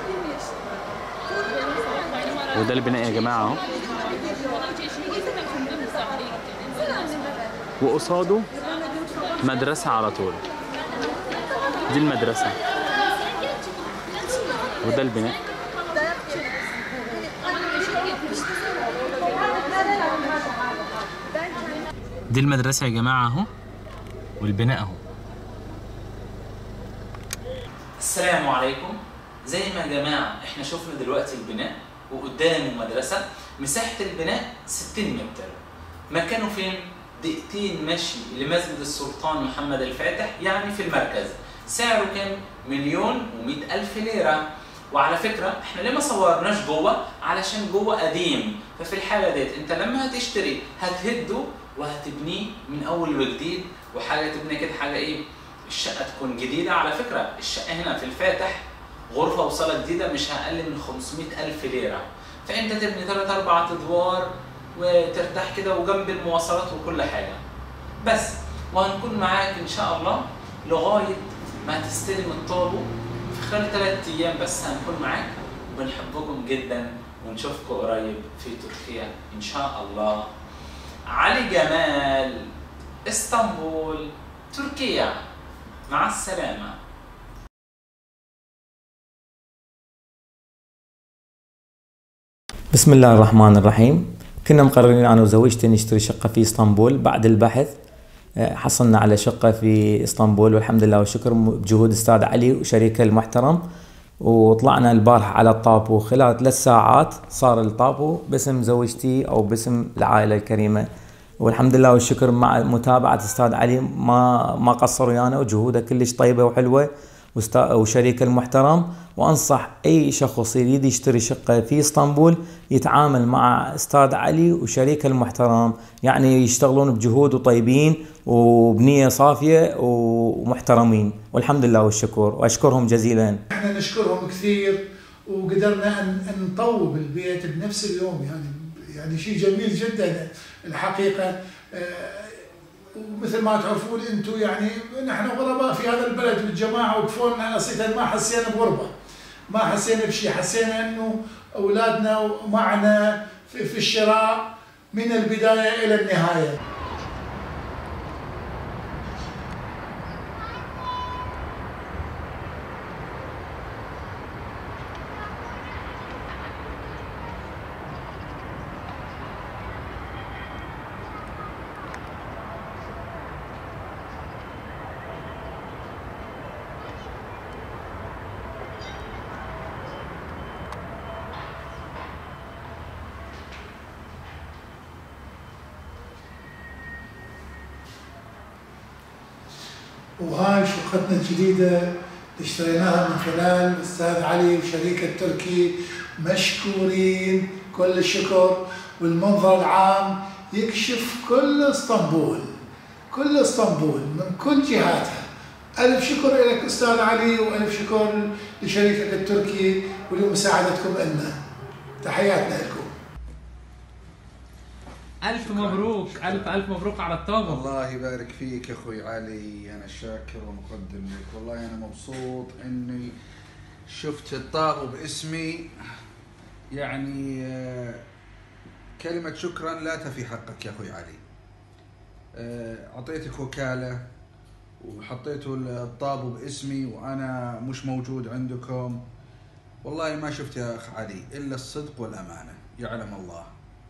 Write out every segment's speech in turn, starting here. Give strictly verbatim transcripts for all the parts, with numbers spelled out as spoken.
وده البناء يا جماعة اهو، وقصاده مدرسة على طول. دي المدرسة وده البناء. دي المدرسة يا جماعة اهو، والبناء اهو. السلام عليكم. زي ما يا جماعة احنا شفنا دلوقتي البناء وقدامه مدرسة. مساحة البناء ستين متر. مكانه فين؟ دقيقتين مشي لمسجد السلطان محمد الفاتح، يعني في المركز. سعره كام؟ مليون ومئة ألف ليرة. وعلى فكرة احنا ليه ما صورناش جوه؟ علشان جوه قديم، ففي الحالة ديت انت لما هتشتري هتهده وهتبنيه من اول وجديد، وحاجة تبني كده حاجة ايه؟ الشقة تكون جديدة. على فكرة الشقة هنا في الفاتح غرفة وصالة جديدة مش أقل من خمسمئة ألف ليرة، فأنت تبني ثلاث أربع أدوار وترتاح كده وجنب المواصلات وكل حاجة. بس وهنكون معاك إن شاء الله لغاية ما تستلم الطابو في خلال ثلاث أيام بس هنكون معاك، وبنحبكم جدا ونشوفكم قريب في تركيا إن شاء الله. علي جمال، اسطنبول، تركيا. مع السلامة. بسم الله الرحمن الرحيم. كنا مقررين أنا وزوجتي نشتري شقة في اسطنبول. بعد البحث حصلنا على شقة في اسطنبول والحمد لله والشكر بجهود أستاذ علي وشريكه المحترم، وطلعنا البارحة على الطابو. خلال ثلاث ساعات صار الطابو باسم زوجتي أو باسم العائلة الكريمة، والحمد لله والشكر مع متابعة أستاذ علي ما ما قصر ويانا، وجهوده كلش طيبة وحلوة وشريك المحترم. وأنصح أي شخص يريد يشتري شقة في اسطنبول يتعامل مع أستاذ علي وشريك المحترم، يعني يشتغلون بجهود وطيبين وبنية صافية ومحترمين، والحمد لله والشكر، وأشكرهم جزيلا. احنا نشكرهم كثير، وقدرنا أن نطوب البيت بنفس اليوم، يعني يعني شيء جميل جدا الحقيقة. ومثل ما تعرفون انتم يعني نحن غرباء في هذا البلد والجماعه وكفونا نصيحه، ما حسينا بغربه، ما حسينا بشيء، حسينا انه اولادنا معنا في, في الشراء من البدايه الى النهايه. وهاي شقتنا الجديدة اللي اشتريناها من خلال الأستاذ علي وشريكه التركي، مشكورين كل الشكر. والمنظر العام يكشف كل اسطنبول، كل اسطنبول من كل جهاتها. ألف شكر لك أستاذ علي، وألف شكر لشريكك التركي ولمساعدتكم لنا. تحياتنا لكم. ألف مبروك، ألف ألف مبروك على الطابو. الله يبارك فيك يا أخوي علي، أنا شاكر ومقدم لك. والله أنا مبسوط إني شفت الطابو باسمي، يعني كلمة شكرا لا تفي حقك يا أخوي علي. أعطيتك وكالة وحطيتوا الطابو باسمي وأنا مش موجود عندكم. والله ما شفت يا أخ علي إلا الصدق والأمانة، يعلم الله.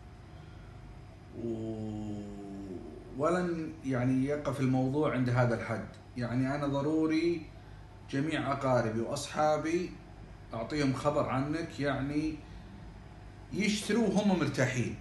ولن يعني يقف الموضوع عند هذا الحد، يعني أنا ضروري جميع أقاربي وأصحابي أعطيهم خبر عنك، يعني يشتروا وهم مرتاحين.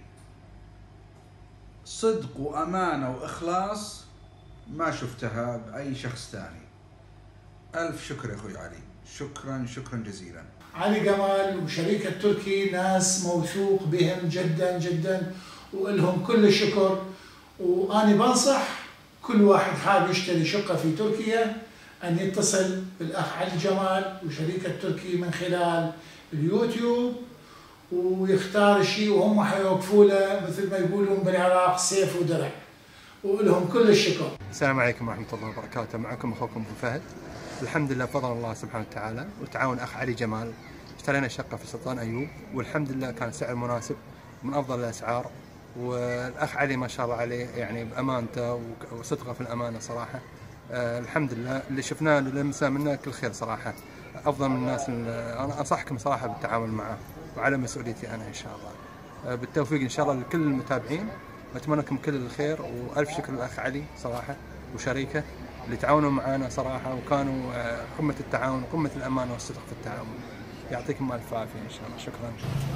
صدق وأمانة وإخلاص ما شفتها بأي شخص ثاني. ألف شكر يا أخوي علي، شكرا شكرا جزيلا. علي جمال وشريكه التركي ناس موثوق بهم جدا جدا، ولهم كل الشكر. وأنا بنصح كل واحد حاب يشتري شقة في تركيا أن يتصل بالأخ علي جمال وشريكه التركي من خلال اليوتيوب، ويختار الشيء وهم حيوقفوا له مثل ما يقولون بالعراق سيف ودرع، ولهم كل الشكر. السلام عليكم ورحمة الله وبركاته. معكم أخوكم أبو فهد. الحمد لله بفضل الله سبحانه وتعالى وتعاون أخ علي جمال اشترينا شقة في سلطان أيوب، والحمد لله كان سعر مناسب من أفضل الأسعار. والأخ علي ما شاء الله عليه يعني بأمانته وصدقه في الأمانة صراحة. آه الحمد لله اللي شفناه اللي لمسناه منه كل خير صراحة. أفضل من الناس. أنا أنصحكم صراحة بالتعامل معه وعلى مسؤوليتي أنا إن شاء الله. آه بالتوفيق إن شاء الله لكل المتابعين، أتمنى لكم كل الخير، وألف شكر للأخ علي صراحة وشريكه اللي تعاونوا معنا صراحة، وكانوا آه قمة التعاون وقمة الأمانة والصدق في التعامل. يعطيكم ألف عافية إن شاء الله. شكرا.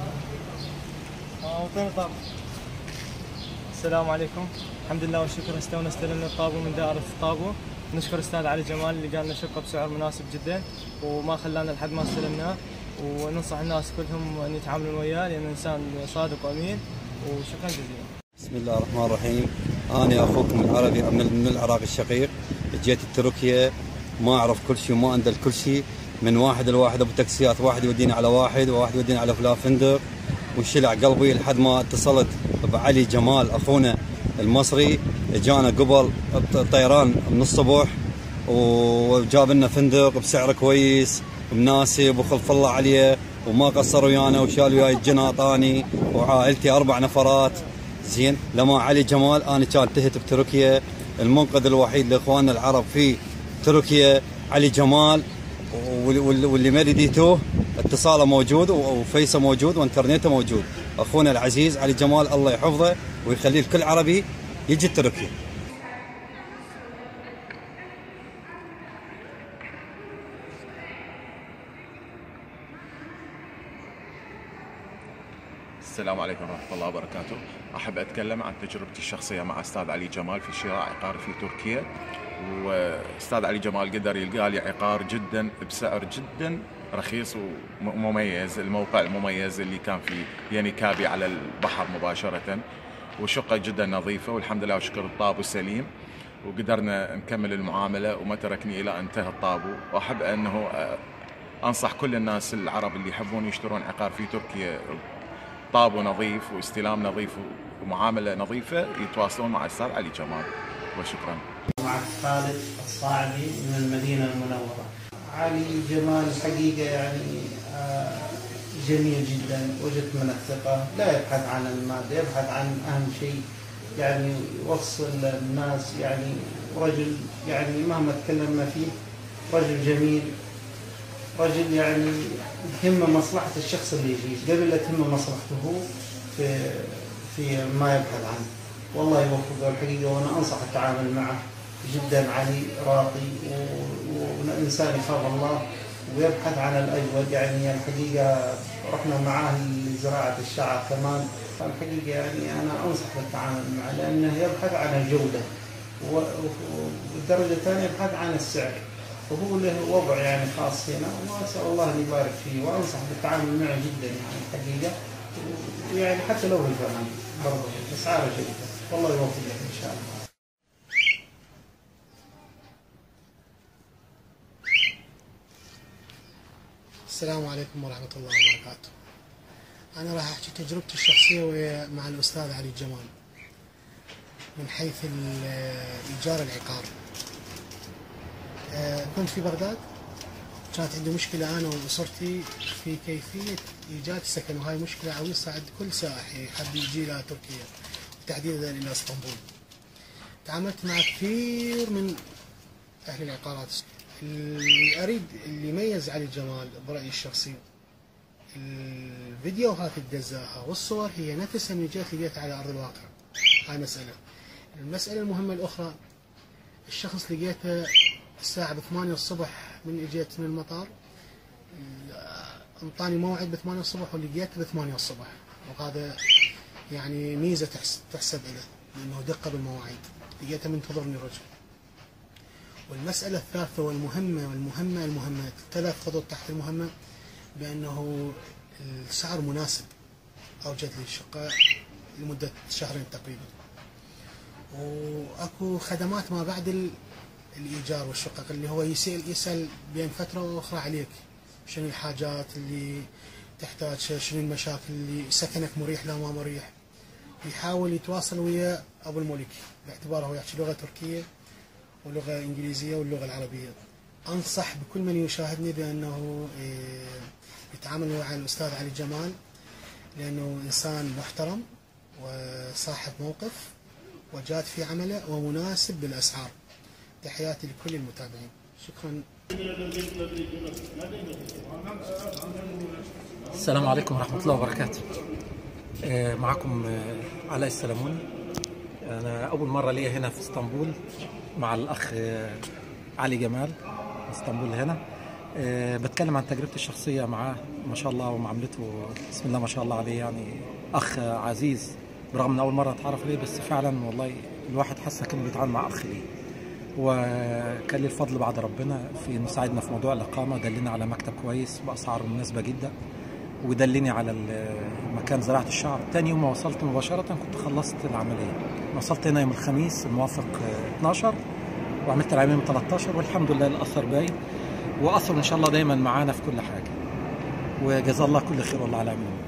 السلام عليكم. الحمد لله والشكر، استونا استلمنا الطابو من دائرة الطابو. نشكر استاذ علي جمال اللي قال لنا شقة بسعر مناسب جدا وما خلانا لحد ما استلمناه، وننصح الناس كلهم ان يتعاملون وياه لانه انسان صادق وامين، وشكرا جزيلا. بسم الله الرحمن الرحيم. انا اخوكم العربي من العراق الشقيق. جيت تركيا ما اعرف كل شيء وما اندل كل شيء، من واحد لواحد ابو تاكسيات، واحد يوديني على واحد وواحد يوديني على فلان فندق، وشلع قلبي لحد ما اتصلت بعلي جمال اخونا المصري. جانا قبل الطيران من الصبح وجاب لنا فندق بسعر كويس مناسب وخلف الله عليه، وما قصر ويانا وشال وياي الجناط اني وعائلتي اربع نفرات. زين لما علي جمال انا كان تهت بتركيا، المنقذ الوحيد لاخواننا العرب في تركيا علي جمال، واللي ما رديتوه اتصاله موجود وفيسه موجود وانترنته موجود. اخونا العزيز علي جمال الله يحفظه ويخليه لكل عربي يجي تركيا. السلام عليكم ورحمة الله وبركاته. أحب أتكلم عن تجربتي الشخصية مع أستاذ علي جمال في شراء عقار في تركيا. وأستاذ علي جمال قدر يلقى لي عقار جدا بسعر جدا رخيص ومميز، الموقع المميز اللي كان في يعني كابي على البحر مباشرة، وشقة جدا نظيفة والحمد لله وشكر الطابو سليم، وقدرنا نكمل المعاملة وما تركني إلى انتهى الطابو. وأحب أنه أنصح كل الناس العرب اللي يحبون يشترون عقار في تركيا طابو نظيف واستلام نظيف ومعاملة نظيفة يتواصلون مع الأستاذ علي جمال. وشكرا. مع خالد الصاعدي من المدينة المنورة. علي جمال الحقيقة يعني جميل جدا، وجدت من الثقة، لا يبحث عن المادة، يبحث عن أهم شيء يعني يوصل الناس، يعني رجل يعني مهما تكلمنا فيه رجل جميل، رجل يعني يهمه مصلحة الشخص اللي يجي قبل لا تهمه مصلحته هو في في ما يبحث عنه. والله يوفقه الحقيقة، وأنا أنصح التعامل معه جدا. علي راقي وإنسان يخاف الله ويبحث عن الأجود. يعني الحقيقة رحنا معاه لزراعة الشعر كمان. الحقيقة يعني أنا أنصح بالتعامل معه لأنه يبحث عن الجودة، والدرجة الثانية يبحث عن السعر، وهو له وضع يعني خاص هنا، وأسأل الله أن يبارك فيه، وأنصح بالتعامل معه جدا يعني الحقيقة، ويعني حتى لو بالفهم برضه أسعاره جيدة. والله يوفقك إن شاء الله. السلام عليكم ورحمة الله وبركاته. أنا راح أحكي تجربتي الشخصية مع الأستاذ علي جمال من حيث إيجار العقار. كنت في بغداد، كانت عندي مشكلة أنا وأسرتي في كيفية إيجاد سكن، وهاي مشكلة عويصة عند كل سائح يحب يجي إلى تركيا وتحديدا إلى اسطنبول. تعاملت مع كثير من أهل العقارات. اللي أريد اللي يميز علي جمال برأيي الشخصي الفيديوهات اللي دزاها والصور هي نفسها من جهة لقيتها على أرض الواقع. هاي مسألة. المسألة المهمة الأخرى، الشخص لقيته الساعة بثمانية الصبح من اجيت من المطار، انطاني موعد بثمانية الصبح ولقيته بثمانية الصبح، وهذا يعني ميزة تحسب له لأنه دقة بالمواعيد. لقيته منتظرني الرجل. والمسألة الثالثة والمهمة والمهمة المهمة ثلاث خطوط تحت المهمة، بأنه السعر مناسب. أوجد لي شقة لمدة شهرين تقريبا، وأكو خدمات ما بعد الإيجار والشقق اللي هو يسأل يسأل بين فترة وأخرى عليك شنو الحاجات اللي تحتاج، شنو المشاكل اللي سكنك مريح لا ما مريح. يحاول يتواصل ويا أبو الملك باعتباره هو يحكي لغة تركية ولغة إنجليزية واللغة العربية. أنصح بكل من يشاهدني بأنه يتعامل مع الأستاذ علي جمال لأنه إنسان محترم وصاحب موقف وجاد في عمله ومناسب بالأسعار. تحياتي لكل المتابعين. شكرا. السلام عليكم ورحمة الله وبركاته. معكم علاء السلموني. أنا أول مرة لي هنا في اسطنبول مع الأخ علي جمال في اسطنبول هنا. بتكلم عن تجربتي الشخصية معاه، ما شاء الله، ومعاملته بسم الله ما شاء الله عليه، يعني أخ عزيز برغم من أول مرة أتعرف عليه، بس فعلا والله الواحد حاسة كأنه بيتعامل مع أخ ليه. وكان لي الفضل بعد ربنا في إنه ساعدنا في موضوع الإقامة، دلني على مكتب كويس بأسعار مناسبة جدا، ودلني على مكان زراعة الشعر. تاني يوم ما وصلت مباشرة كنت خلصت العملية. وصلت هنا يوم الخميس الموافق اثناشر وعملت العملية يوم ثلاثة عشر، والحمد لله الأثر باين، وأثر إن شاء الله دايما معانا في كل حاجة، وجزا الله كل خير والله على عمله.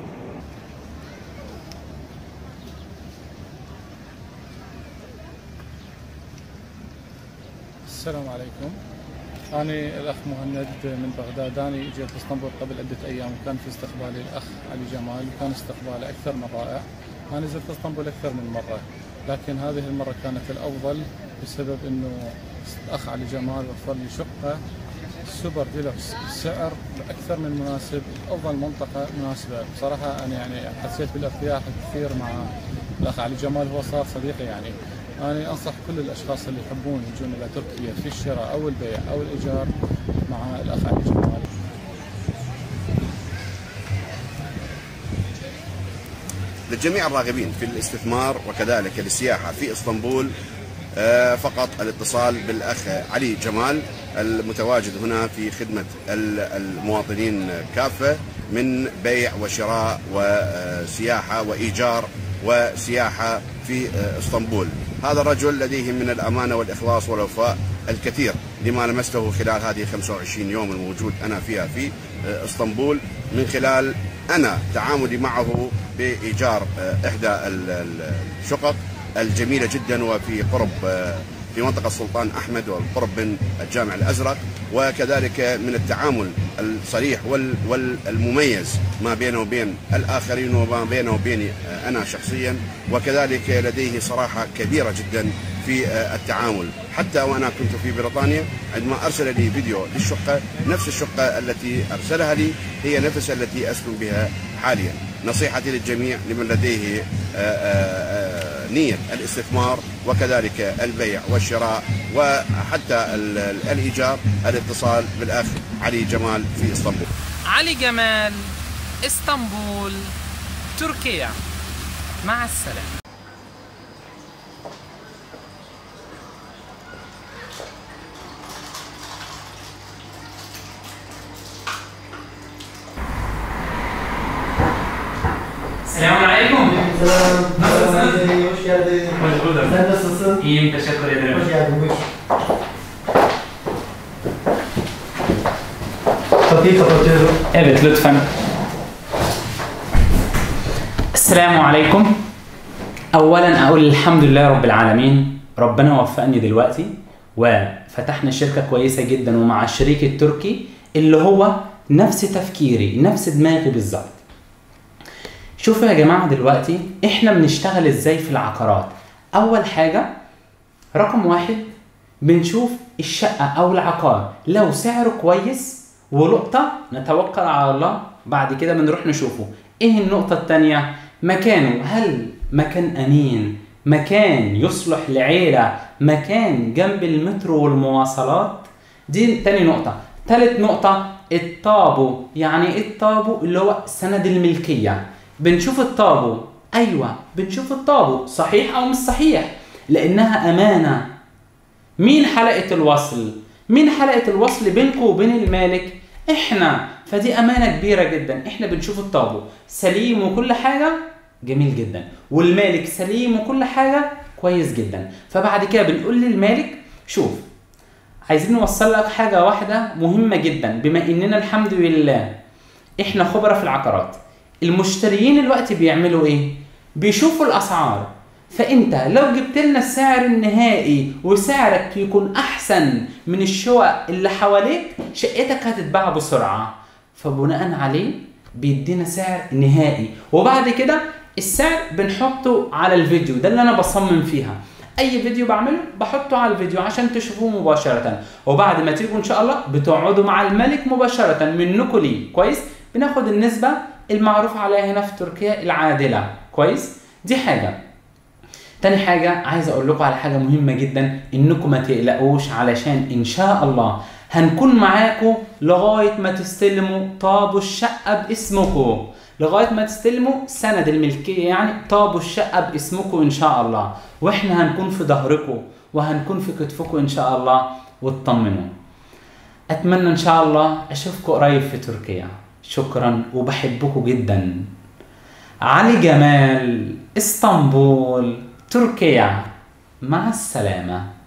السلام عليكم. أنا الأخ مهند من بغداد. أنا جيت اسطنبول قبل عدة أيام، وكان في استقبالي الأخ علي جمال، وكان استقباله أكثر من رائع. أنا زرت اسطنبول أكثر من مرة، لكن هذه المرة كانت الأفضل بسبب إنه الأخ علي جمال وفر لي شقة سوبر ديلوكس بسعر أكثر من مناسب، أفضل منطقة مناسبة. بصراحة أنا يعني حسيت بالارتياح كثير مع الأخ علي جمال، هو صار صديقي. يعني أنا أنصح كل الأشخاص اللي يحبون يجون إلى تركيا في الشراء أو البيع أو الإيجار مع الأخ علي جمال. للجميع الراغبين في الاستثمار وكذلك السياحة في اسطنبول، فقط الاتصال بالأخ علي جمال المتواجد هنا في خدمة المواطنين كافة من بيع وشراء وسياحة وإيجار وسياحة في اسطنبول. هذا الرجل لديه من الأمانة والإخلاص والوفاء الكثير لما لمسته خلال هذه خمسة وعشرين يوم الموجود أنا فيها في اسطنبول، من خلال أنا تعاملي معه بإيجار إحدى الشقق الجميلة جدا وفي قرب في منطقة السلطان أحمد والقرب من الجامع الأزرق، وكذلك من التعامل الصريح والمميز ما بينه وبين الآخرين وما بينه وبيني أنا شخصيا، وكذلك لديه صراحة كبيرة جدا في التعامل. حتى وأنا كنت في بريطانيا عندما أرسل لي فيديو للشقة، نفس الشقة التي أرسلها لي هي نفس التي أسكن بها حاليا. نصيحتي للجميع لمن لديه نية الاستثمار وكذلك البيع والشراء وحتى الإيجار، الاتصال بالأخ علي جمال في اسطنبول. علي جمال، اسطنبول، تركيا. مع السلامة. Selamun Aleyküm. Nasılsın? Hoş geldin. Hoş bulduk. Sen nasılsın? İyiyim, teşekkür ederim. Hoş geldin, buyur. Kapıyı kapatıyorum. Evet, lütfen. السلام عليكم. أولا أقول الحمد لله رب العالمين، ربنا وفقني دلوقتي وفتحنا شركة كويسة جدا ومع الشريك التركي اللي هو نفس تفكيري، نفس دماغي بالظبط. شوفوا يا جماعة دلوقتي احنا بنشتغل ازاي في العقارات. اول حاجة رقم واحد بنشوف الشقة او العقار لو سعره كويس ولقطة نتوكل على الله، بعد كده بنروح نشوفه. ايه النقطة التانية؟ مكانه، هل مكان امين، مكان يصلح لعيلة، مكان جنب المترو والمواصلات. دي تاني نقطة. تالت نقطة الطابو. يعني ايه الطابو؟ اللي هو سند الملكية. بنشوف الطابو، ايوه بنشوف الطابو صحيح او مش صحيح، لانها امانه. مين حلقه الوصل؟ مين حلقه الوصل بينكم وبين المالك؟ احنا. فدي امانه كبيره جدا. احنا بنشوف الطابو سليم وكل حاجه جميل جدا، والمالك سليم وكل حاجه كويس جدا. فبعد كده بنقول للمالك شوف عايزين نوصل لك حاجه واحده مهمه جدا، بما اننا الحمد لله احنا خبره في العقارات. المشتريين الوقت بيعملوا ايه؟ بيشوفوا الاسعار. فانت لو جبت لنا السعر النهائي وسعرك يكون احسن من الشقق اللي حواليك، شقتك هتتباع بسرعه. فبناء عليه بيدينا سعر نهائي، وبعد كده السعر بنحطه على الفيديو. ده اللي انا بصمم فيها، اي فيديو بعمله بحطه على الفيديو عشان تشوفوه مباشره، وبعد ما تيجوا ان شاء الله بتقعدوا مع الملك مباشره منكم ليه. كويس؟ بناخد النسبه المعروف عليها هنا في تركيا العادله. كويس؟ دي حاجه. تاني حاجه عايز اقول لكم على حاجه مهمه جدا، انكم ما تقلقوش علشان ان شاء الله هنكون معاكم لغايه ما تستلموا طابو الشقه باسمكم، لغايه ما تستلموا سند الملكيه يعني طابو الشقه باسمكم ان شاء الله، واحنا هنكون في ظهركم وهنكون في كتفكم ان شاء الله، واطمنوا. اتمنى ان شاء الله اشوفكم قريب في تركيا. شكرا وبحبكم جدا. علي جمال، اسطنبول، تركيا. مع السلامه.